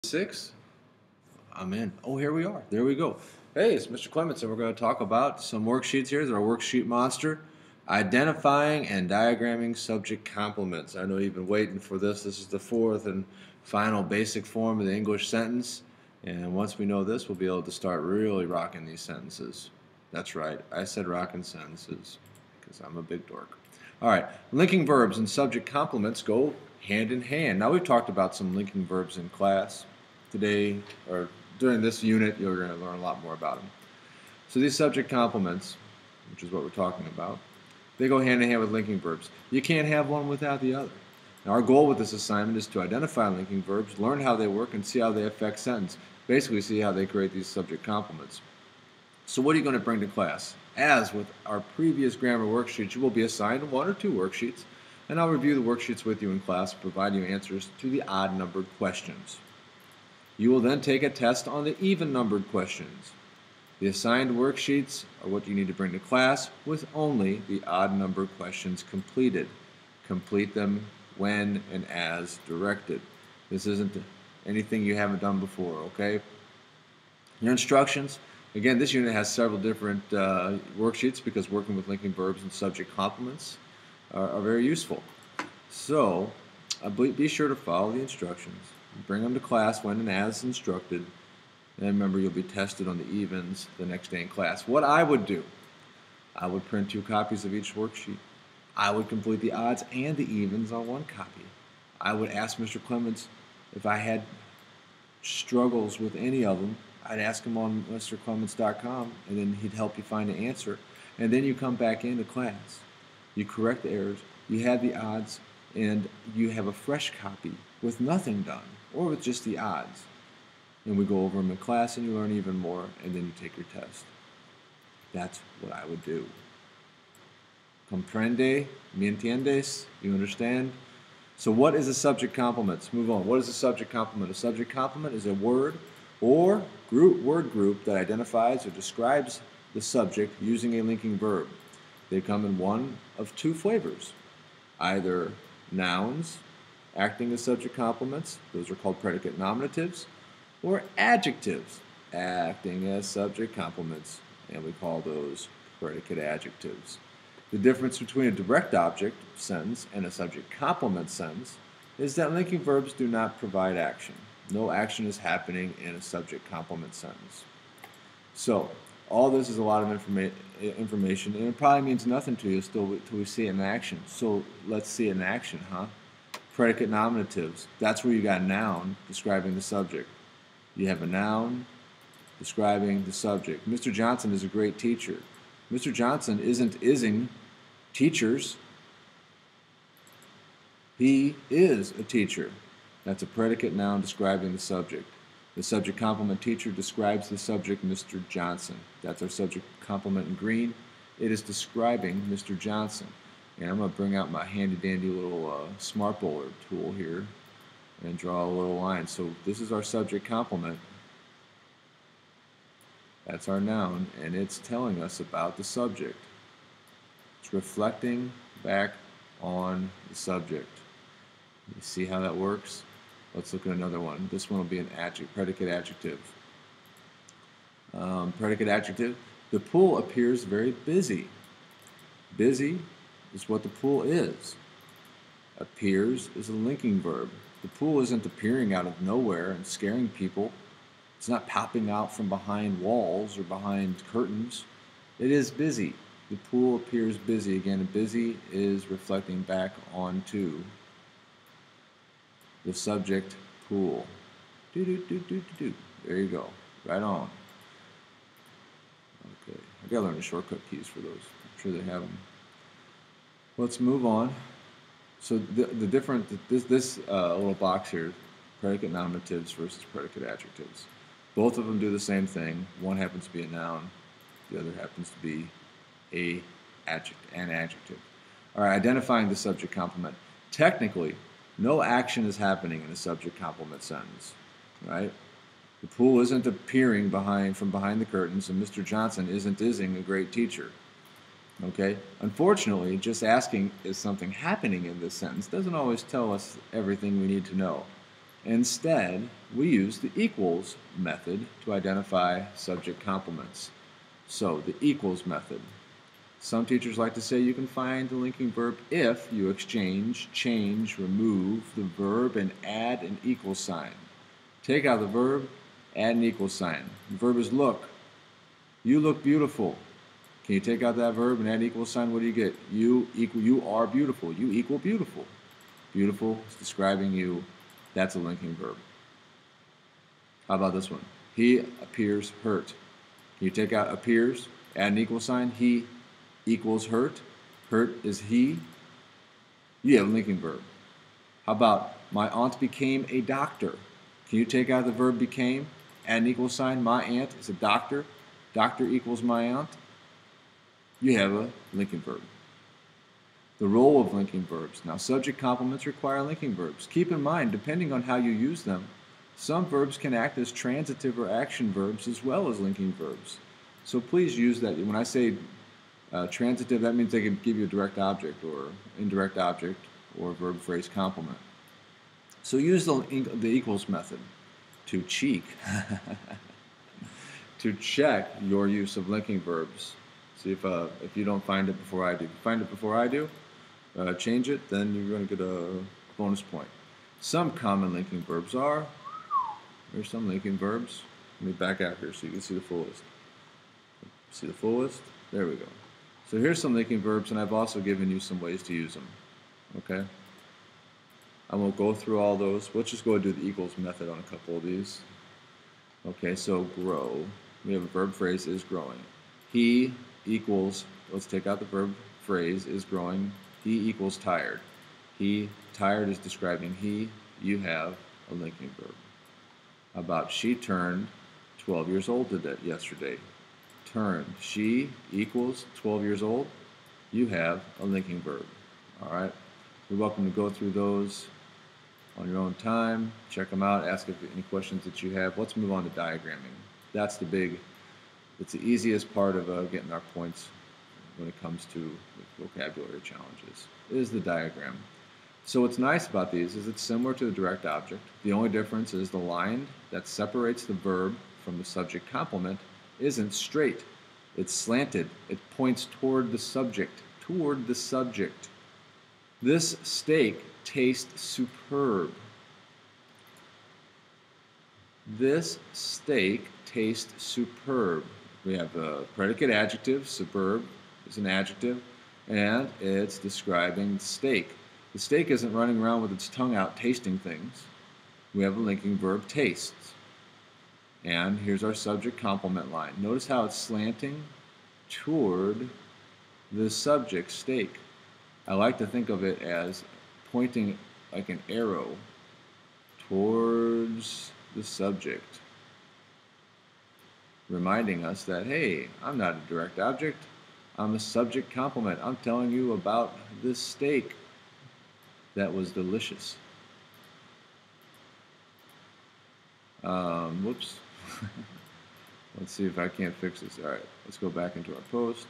6. I'm in. Oh, here we are. There we go. Hey, it's Mr. Clements, and we're going to talk about some worksheets here. This is our worksheet monster. Identifying and diagramming subject complements. I know you've been waiting for this. This is the fourth and final basic form of the English sentence. And once we know this, we'll be able to start really rocking these sentences. That's right. I said rocking sentences because I'm a big dork. All right. Linking verbs and subject complements go hand in hand. Now, we've talked about some linking verbs in class. Today, or during this unit, you're going to learn a lot more about them. So these subject complements, which is what we're talking about, they go hand in hand with linking verbs. You can't have one without the other. Now, our goal with this assignment is to identify linking verbs, learn how they work, and see how they affect sentence. Basically, see how they create these subject complements. So what are you going to bring to class? As with our previous grammar worksheets, you will be assigned one or two worksheets, and I'll review the worksheets with you in class and provide you answers to the odd-numbered questions. You will then take a test on the even-numbered questions. The assigned worksheets are what you need to bring to class with only the odd-numbered questions completed. Complete them when and as directed. This isn't anything you haven't done before, okay? Your instructions. Again, this unit has several different worksheets because working with linking verbs and subject complements are very useful. So, be sure to follow the instructions. Bring them to class when and as instructed. And remember, you'll be tested on the evens the next day in class. What I would do, I would print 2 copies of each worksheet. I would complete the odds and the evens on 1 copy. I would ask Mr. Clements if I had struggles with any of them. I'd ask him on mrclements.com, and then he'd help you find the answer. And then you come back into class. You correct the errors. You have the odds, and you have a fresh copy with nothing done, or with just the odds. And we go over them in class, and you learn even more, and then you take your test. That's what I would do. Comprende? ¿Me entiendes? You understand? So what is a subject complement? Let's move on. What is a subject complement? A subject complement is a word or word group that identifies or describes the subject using a linking verb. They come in one of 2 flavors. Either nouns, acting as subject complements, those are called predicate nominatives, or adjectives, acting as subject complements, and we call those predicate adjectives. The difference between a direct object sentence and a subject complement sentence is that linking verbs do not provide action. No action is happening in a subject complement sentence. So, all this is a lot of information, and it probably means nothing to you till we see it in action. So, let's see it in action, huh? Predicate nominatives. That's where you got a noun describing the subject. You have a noun describing the subject. Mr. Johnson is a great teacher. Mr. Johnson isn't ising teachers. He is a teacher. That's a predicate noun describing the subject. The subject complement teacher describes the subject, Mr. Johnson. That's our subject complement in green. It is describing Mr. Johnson. And I'm going to bring out my handy-dandy little smart bowler tool here and draw a little line. So this is our subject complement. That's our noun, and it's telling us about the subject. It's reflecting back on the subject. You see how that works? Let's look at another one. This one will be an predicate adjective. Predicate adjective. The pool appears very busy. Busy is what the pool is. Appears is a linking verb. The pool isn't appearing out of nowhere and scaring people. It's not popping out from behind walls or behind curtains. It is busy. The pool appears busy. Again, busy is reflecting back onto the subject pool. There you go. Right on. Okay. I gotta learn the shortcut keys for those. I'm sure they have them. Let's move on. So this little box here, predicate nominatives versus predicate adjectives. Both of them do the same thing. One happens to be a noun. The other happens to be an adjective. All right, identifying the subject complement. Technically, no action is happening in a subject complement sentence, right? The pool isn't appearing from behind the curtains, and Mr. Johnson isn't ising a great teacher. Okay? Unfortunately, just asking is something happening in this sentence doesn't always tell us everything we need to know. Instead, we use the equals method to identify subject complements. So, the equals method. Some teachers like to say you can find the linking verb if you exchange, change, remove the verb, and add an equal sign. Take out the verb, add an equal sign. The verb is look. You look beautiful. Can you take out that verb and add an equal sign? What do you get? You are beautiful. You equal beautiful. Beautiful is describing you. That's a linking verb. How about this one? He appears hurt. Can you take out appears, add an equal sign? He equals hurt. Hurt is he. You have a linking verb. How about my aunt became a doctor? Can you take out the verb became, add an equal sign? My aunt is a doctor. Doctor equals my aunt. You have a linking verb. The role of linking verbs. Now, subject complements require linking verbs. Keep in mind, depending on how you use them, some verbs can act as transitive or action verbs as well as linking verbs. So please use that. When I say transitive, that means they can give you a direct object or indirect object or verb phrase complement. So use the equals method to cheek, to check your use of linking verbs. See if you don't find it before I do. If you find it before I do, change it, then you're going to get a bonus point. Some common linking verbs are, there's some linking verbs. Let me back out here so you can see the full list. See the full list? There we go. So here's some linking verbs, and I've also given you some ways to use them. Okay? I won't go through all those. Let's just go and do the equals method on a couple of these. Okay, so grow. We have a verb phrase is growing. He equals, let's take out the verb phrase is growing. He equals tired. He, tired is describing he. You have a linking verb. How about she turned 12 years old yesterday. Turned. She equals 12 years old. You have a linking verb. All right? You're welcome to go through those on your own time. Check them out. Ask if any questions that you have. Let's move on to diagramming. That's it's the easiest part of getting our points when it comes to vocabulary challenges, is the diagram. So what's nice about these is it's similar to the direct object. The only difference is the line that separates the verb from the subject complement isn't straight. It's slanted. It points toward the subject. Toward the subject. This steak tastes superb. This steak tastes superb. We have a predicate adjective. Superb is an adjective, and it's describing steak. The steak isn't running around with its tongue out tasting things. We have a linking verb, tastes. And here's our subject complement line. Notice how it's slanting toward the subject, steak. I like to think of it as pointing like an arrow towards the subject, reminding us that, hey, I'm not a direct object. I'm a subject complement. I'm telling you about this steak that was delicious. Whoops. Let's see if I can't fix this. All right, let's go back into our post.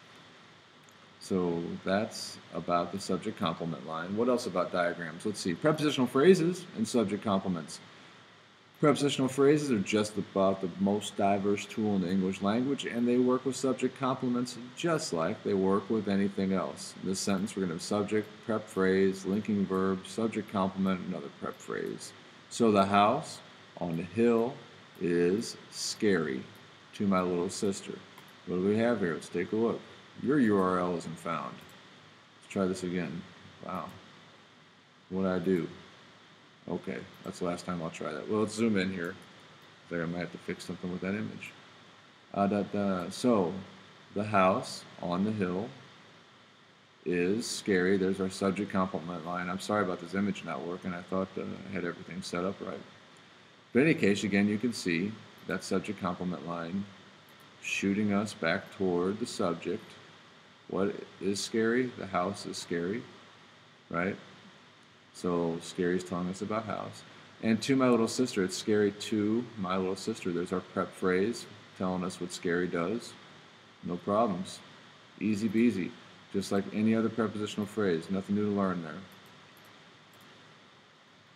So that's about the subject complement line. What else about diagrams? Let's see. Prepositional phrases and subject complements. Prepositional phrases are just about the most diverse tool in the English language, and they work with subject complements just like they work with anything else. In this sentence, we're going to have subject, prep phrase, linking verb, subject complement, another prep phrase. So the house on the hill is scary to my little sister. What do we have here? Let's take a look. Your URL isn't found. Let's try this again. Wow. What did I do? Okay, that's the last time I'll try that. Well, let's zoom in here. There, I might have to fix something with that image. So, the house on the hill is scary. There's our subject complement line. I'm sorry about this image not working. I thought I had everything set up right. But in any case, again, you can see that subject complement line shooting us back toward the subject. What is scary? The house is scary, right? So scary is telling us about house. And to my little sister, it's scary to my little sister. There's our prep phrase telling us what scary does. No problems. Easy peasy. Just like any other prepositional phrase. Nothing new to learn there.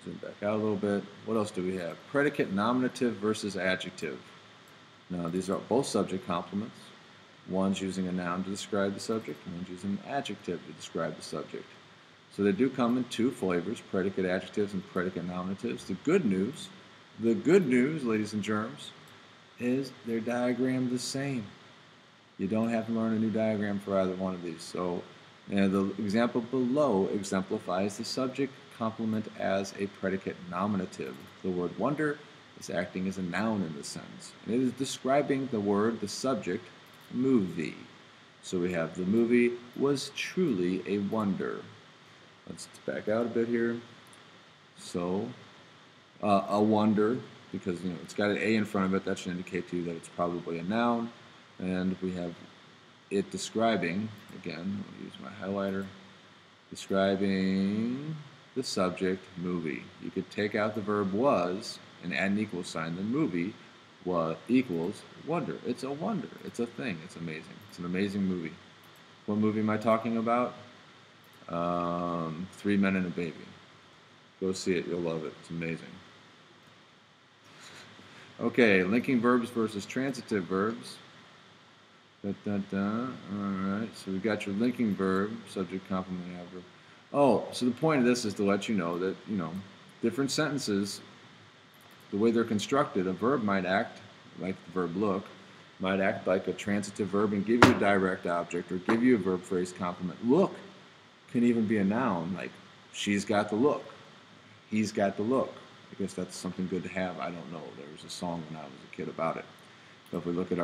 Zoom back out a little bit. What else do we have? Predicate nominative versus adjective. Now, these are both subject complements. One's using a noun to describe the subject, and one's using an adjective to describe the subject. So they do come in two flavors, predicate adjectives and predicate nominatives. The good news, ladies and germs, is they're diagrammed the same. You don't have to learn a new diagram for either one of these. So the example below exemplifies the subject complement as a predicate nominative. The word wonder is acting as a noun in this sentence. And it is describing the word, the subject, movie. So we have the movie was truly a wonder. Let's back out a bit here. So a wonder, because it's got an A in front of it, that should indicate to you that it's probably a noun. And we have it describing, again, I'll use my highlighter, describing the subject, movie. You could take out the verb was and add an equal sign, then movie equals wonder. It's a wonder. It's a thing. It's amazing. It's an amazing movie. What movie am I talking about? Three Men and a Baby. Go see it. You'll love it. It's amazing. Okay, linking verbs versus transitive verbs. Alright, so we've got your linking verb, subject, complement, adverb. Oh, so the point of this is to let you know that, different sentences, the way they're constructed, a verb might act like the verb look, might act like a transitive verb and give you a direct object or give you a verb phrase complement. Look can even be a noun, like she's got the look, he's got the look. I guess that's something good to have. I don't know. There was a song when I was a kid about it. So if we look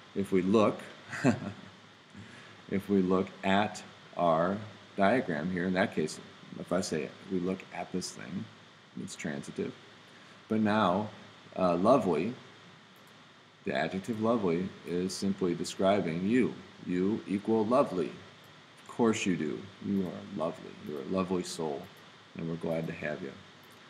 at our diagram here, in that case, if I say we look at this thing, it's transitive. But now, lovely, the adjective lovely is simply describing you. You equal lovely. Of course you do. You are lovely. You're a lovely soul, and we're glad to have you.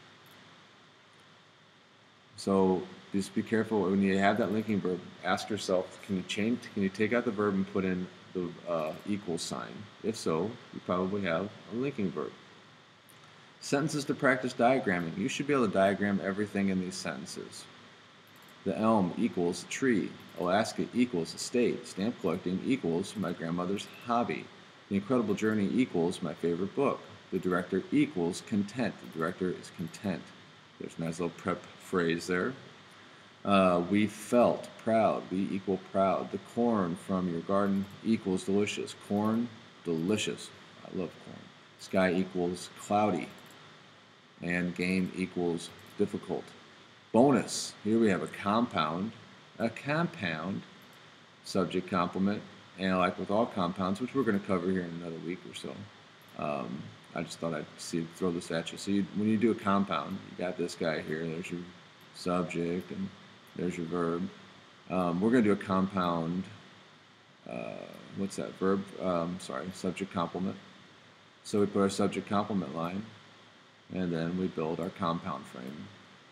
So just be careful when you have that linking verb. Ask yourself, can you take out the verb and put in the equal sign? If so, you probably have a linking verb. Sentences to practice diagramming. You should be able to diagram everything in these sentences. The elm equals tree. Alaska equals a state. Stamp collecting equals my grandmother's hobby. The Incredible Journey equals my favorite book. The director equals content. The director is content. There's a nice little prep phrase there. We felt proud. We equal proud. The corn from your garden equals delicious. Corn, delicious. I love corn. Sky equals cloudy. And game equals difficult. Bonus. Here we have a compound. A compound. Subject complement. And like with all compounds, which we're going to cover here in another week or so. I just thought I'd throw this at you. So when you do a compound, you got this guy here. There's your subject, and there's your verb. We're going to do a compound. What's that? Verb. Subject complement. So we put our subject complement line, and then we build our compound frame.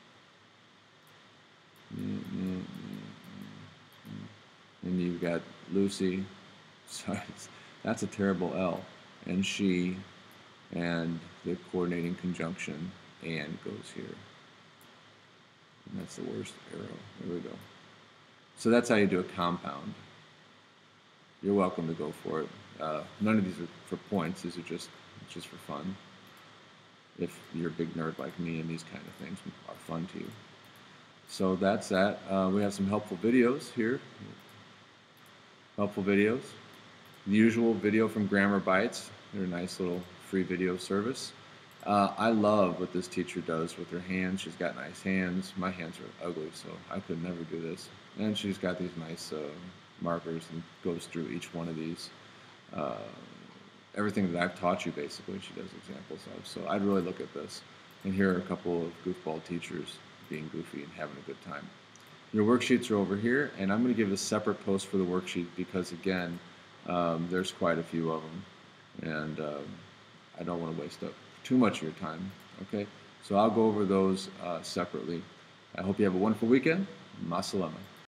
And you've got Lucy. Sorry, that's a terrible L. And she. And the coordinating conjunction and goes here. And that's the worst arrow. There we go. So that's how you do a compound. You're welcome to go for it. None of these are for points. These are just for fun. If you're a big nerd like me and these kind of things are fun to you. So that's that. We have some helpful videos here. Helpful videos. The usual video from Grammar Bites. They're a nice little free video service. I love what this teacher does with her hands. She's got nice hands. My hands are ugly, so I could never do this. And she's got these nice markers and goes through each one of these. Everything that I've taught you, basically, she does examples of. So I'd really look at this. And here are a couple of goofball teachers being goofy and having a good time. Your worksheets are over here, and I'm going to give a separate post for the worksheet because, again, there's quite a few of them. And I don't want to waste up too much of your time, okay? So I'll go over those separately. I hope you have a wonderful weekend. Ma salama.